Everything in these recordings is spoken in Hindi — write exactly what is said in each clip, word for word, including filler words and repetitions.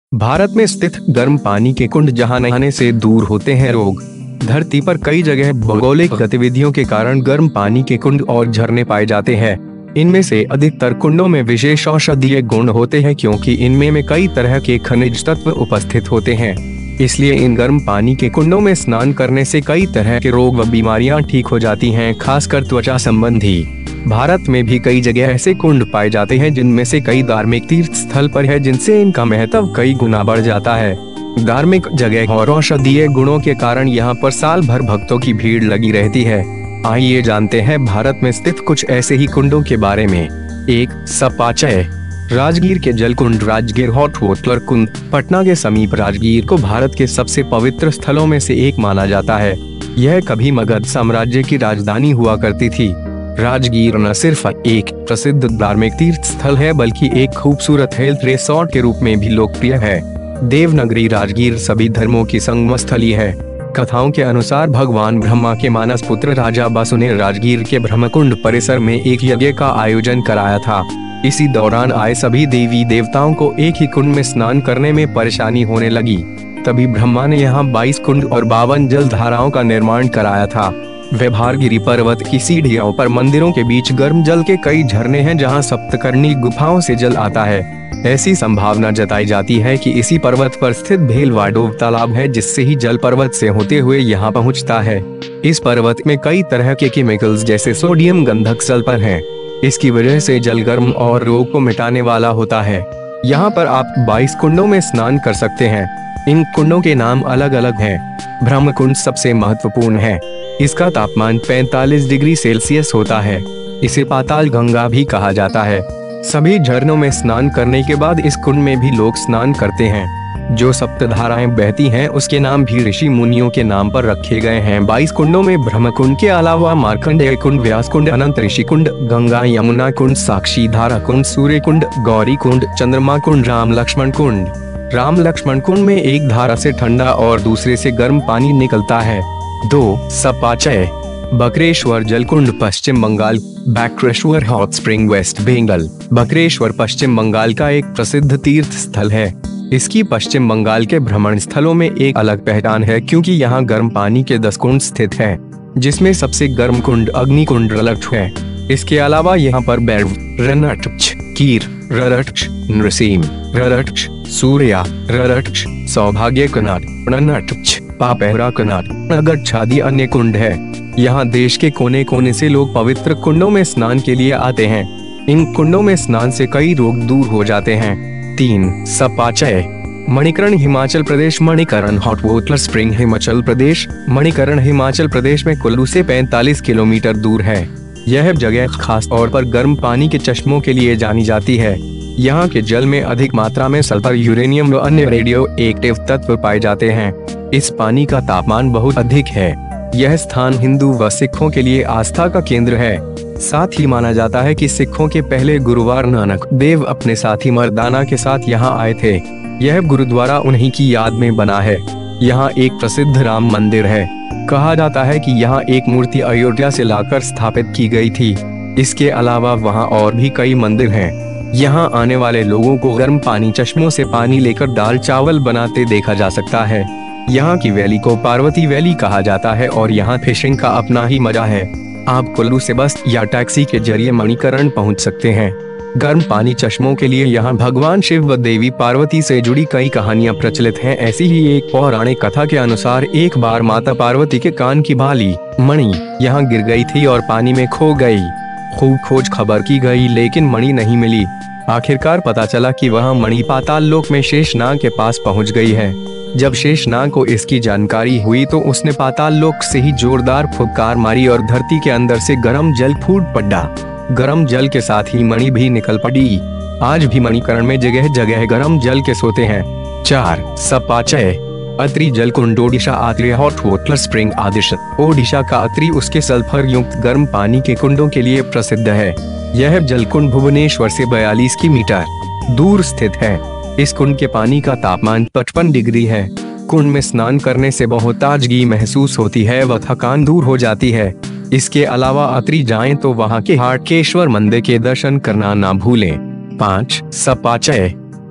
भारत में स्थित गर्म पानी के कुंड जहां नहाने से दूर होते हैं रोग। धरती पर कई जगह भौगोलिक गतिविधियों के कारण गर्म पानी के कुंड और झरने पाए जाते हैं। इनमें से अधिकतर कुंडों में विशेष औषधीय गुण होते हैं क्योंकि इनमें में कई तरह के खनिज तत्व उपस्थित होते हैं। इसलिए इन गर्म पानी के कुंडों में स्नान करने से कई तरह के रोग व बीमारियां ठीक हो जाती हैं, खासकर त्वचा संबंधी। भारत में भी कई जगह ऐसे कुंड पाए जाते हैं जिनमें से कई धार्मिक तीर्थ स्थल पर है, जिनसे इनका महत्व कई गुना बढ़ जाता है। धार्मिक जगह और औषधीय गुणों के कारण यहाँ पर साल भर भक्तों की भीड़ लगी रहती है। आइए जानते हैं भारत में स्थित कुछ ऐसे ही कुंडों के बारे में। एक, सपाचय। राजगीर के जल कुंड राजगीर हॉट वाटर कुंड पटना के समीप राजगीर को भारत के सबसे पवित्र स्थलों में से एक माना जाता है। यह कभी मगध साम्राज्य की राजधानी हुआ करती थी। राजगीर न सिर्फ एक प्रसिद्ध धार्मिक तीर्थ स्थल है बल्कि एक खूबसूरत हेल्थ रिसोर्ट के रूप में भी लोकप्रिय है। देवनगरी राजगीर सभी धर्मों की संगम स्थली है। कथाओं के अनुसार भगवान ब्रह्मा के मानस पुत्र राजा बसु ने राजगीर के ब्रह्मकुंड परिसर में एक यज्ञ का आयोजन कराया था। इसी दौरान आए सभी देवी देवताओं को एक ही कुंड में स्नान करने में परेशानी होने लगी। तभी ब्रह्मा ने यहाँ बाईस कुंड और बावन जल धाराओं का निर्माण कराया था। व्यवहारगिरी पर्वत की सीढ़ियों पर मंदिरों के बीच गर्म जल के कई झरने हैं जहां सप्तकर्णी गुफाओं से जल आता है। ऐसी संभावना जताई जाती है कि इसी पर्वत पर स्थित भेलवाडोव तालाब है, जिससे ही जल पर्वत से होते हुए यहां पहुंचता है। इस पर्वत में कई तरह के केमिकल्स जैसे सोडियम गंधक सल्फर हैं। इसकी वजह से जल गर्म और रोग को मिटाने वाला होता है। यहाँ पर आप बाईस कुंडों में स्नान कर सकते हैं। इन कुंडों के नाम अलग अलग हैं। ब्रह्मकुंड सबसे महत्वपूर्ण है। इसका तापमान पैंतालीस डिग्री सेल्सियस होता है। इसे पाताल गंगा भी कहा जाता है। सभी झरनों में स्नान करने के बाद इस कुंड में भी लोग स्नान करते हैं। जो सप्तधाराएं बहती हैं उसके नाम भी ऋषि मुनियों के नाम पर रखे गए हैं। बाईस कुंडों में ब्रह्मकुंड के अलावा मार्कंडेय कुंड, व्यास कुंड, अनंत ऋषि कुंड, गंगा यमुना कुंड, साक्षी धारा कुंड, सूर्य कुंड, गौरी कुंड, चंद्रमा कुंड, राम लक्ष्मण कुंड। राम लक्ष्मण कुंड में एक धारा से ठंडा और दूसरे से गर्म पानी निकलता है। दो, सपाचय। बकरेश्वर जलकुंड Paschim Bangal. Bakreshwar hot spring West Bengal. Bakreshwar Paschim Bangal का एक प्रसिद्ध तीर्थ स्थल है। इसकी पश्चिम बंगाल के भ्रमण स्थलों में एक अलग पहचान है क्योंकि यहाँ गर्म पानी के दस कुंड स्थित हैं, जिसमें सबसे गर्म कुंड अग्निकुंड रलट है। इसके अलावा यहाँ पर बैरव, रनटच, कीर, ररटच, नृसिम, ररटच, सूर्या, ररटच, सौभाग्य कनाट, रनटच, पापहरा कनाट, नगट आदि अन्य कुंड है। यहाँ देश के कोने कोने से लोग पवित्र कुंडों में स्नान के लिए आते हैं। इन कुंडों में स्नान से कई रोग दूर हो जाते हैं। तीन, सपाचय। Manikaran Himachal Pradesh. Manikaran hot water spring Himachal Pradesh. Manikaran Himachal Pradesh में कुल्लू से पैंतालीस किलोमीटर दूर है। यह जगह खास तौर पर गर्म पानी के चश्मों के लिए जानी जाती है। यहाँ के जल में अधिक मात्रा में सल्फर, यूरेनियम व अन्य रेडियो एक्टिव तत्व पाए जाते हैं। इस पानी का तापमान बहुत अधिक है। यह स्थान हिंदू व सिखों के लिए आस्था का केंद्र है। साथ ही माना जाता है कि सिखों के पहले गुरुवार नानक देव अपने साथी मर्दाना के साथ यहाँ आए थे। यह गुरुद्वारा उन्हीं की याद में बना है। यहाँ एक प्रसिद्ध राम मंदिर है। कहा जाता है कि यहाँ एक मूर्ति अयोध्या से लाकर स्थापित की गई थी। इसके अलावा वहाँ और भी कई मंदिर हैं। यहाँ आने वाले लोगों को गर्म पानी चश्मों से पानी लेकर दाल चावल बनाते देखा जा सकता है। यहाँ की वैली को पार्वती वैली कहा जाता है और यहाँ फिशिंग का अपना ही मजा है। आप कुल्लू से बस या टैक्सी के जरिए मणिकरण पहुँच सकते हैं। गर्म पानी चश्मों के लिए यहाँ भगवान शिव व देवी पार्वती से जुड़ी कई कहानियाँ प्रचलित हैं। ऐसी ही एक पौराणिक कथा के अनुसार एक बार माता पार्वती के कान की बाली मणि यहाँ गिर गई थी और पानी में खो गई। खूब खोज खबर की गई लेकिन मणि नहीं मिली। आखिरकार पता चला कि वह मणि पाताल लोक में शेषनाग के पास पहुँच गई है। जब शेषनाग को इसकी जानकारी हुई तो उसने पाताल लोक से ही जोरदार फुफकार मारी और धरती के अंदर से गर्म जल फूट पड़ा। गर्म जल के साथ ही मणि भी निकल पड़ी। आज भी मणिकरण में जगह जगह गर्म जल के सोते हैं। चार, सपाचय। अत्रि जलकुंड Odisha. Atri hot water spring आदिश ओडिशा का अत्रि उसके सल्फर युक्त गर्म पानी के कुंडों के लिए प्रसिद्ध है। यह जलकुंड भुवनेश्वर से बयालीस किलोमीटर दूर स्थित है। इस कुंड के पानी का तापमान पचपन डिग्री है। कुंड में स्नान करने से बहुत ताजगी महसूस होती है व थकान दूर हो जाती है। इसके अलावा अत्रि जाएं तो वहां के हाटकेश्वर मंदिर के दर्शन करना ना भूलें। पाँच, सपाचय।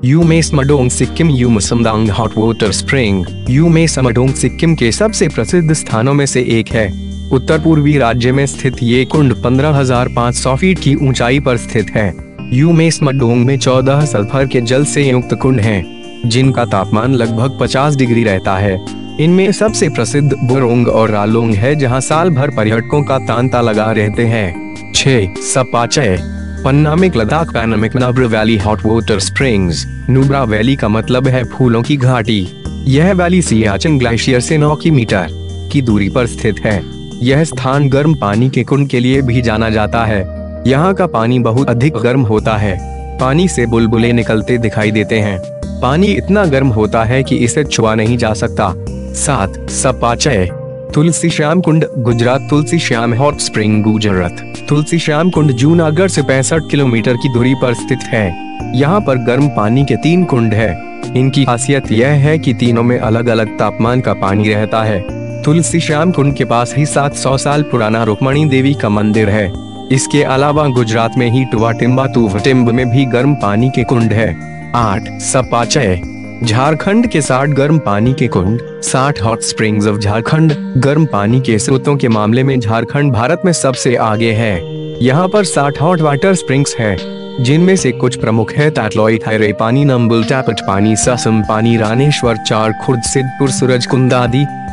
Yume Samdong Sikkim Yumesamdong hot water spring Yume Samdong Sikkim के सबसे प्रसिद्ध स्थानों में से एक है। उत्तर पूर्वी राज्य में स्थित ये कुंड पंद्रह हजार पाँच सौ फीट की ऊंचाई पर स्थित है। यूमे समडोंग में चौदह सल्फर के जल से युक्त कुंड हैं, जिनका तापमान लगभग पचास डिग्री रहता है। इनमें सबसे प्रसिद्ध बोरोंग और रालोंग है, जहां साल भर पर्यटकों का तांता लगा रहते हैं। छह सपाचे Panamik Ladakh Panamik Nubra valley hot water springs. Nubra valley का मतलब है फूलों की घाटी। यह वैली सियाचिन ग्लेशियर से नौ किलोमीटर की दूरी पर स्थित है। यह स्थान गर्म पानी के कुंड के लिए भी जाना जाता है। यहाँ का पानी बहुत अधिक गर्म होता है। पानी से बुलबुले निकलते दिखाई देते हैं। पानी इतना गर्म होता है कि इसे छुआ नहीं जा सकता। सात सपाचे तुलसी श्याम कुंड गुजरात। Tulsi Shyam hot spring Gujarat. तुलसी श्याम कुंड जूनागढ़ से पैंसठ किलोमीटर की दूरी पर स्थित है। यहाँ पर गर्म पानी के तीन कुंड है। इनकी खासियत यह है कि तीनों में अलग अलग तापमान का पानी रहता है। तुलसी श्याम कुंड के पास ही सात सौ साल पुराना रुक्मणी देवी का मंदिर है। इसके अलावा गुजरात में ही टुवाटिम्बा तुवटिम्ब में भी गर्म पानी के कुंड है। आठ सपाचे झारखंड के साठ गर्म पानी के कुंड। साठ हॉट स्प्रिंग्स ऑफ झारखंड। गर्म पानी के स्रोतों के मामले में झारखंड भारत में सबसे आगे है। यहाँ पर साठ हॉट वाटर स्प्रिंग्स है, जिनमें से कुछ प्रमुख है तातलोई, थायरे पानी, नंबुल, टैपट पानी, ससम पानी, रानेश्वर, चार खुर्द, सिद्धपुर, सूरजकुंड आदि।